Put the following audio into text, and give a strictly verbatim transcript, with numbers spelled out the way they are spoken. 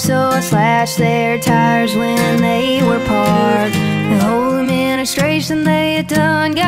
so I slashed their tires when they were parked. The whole administration they had done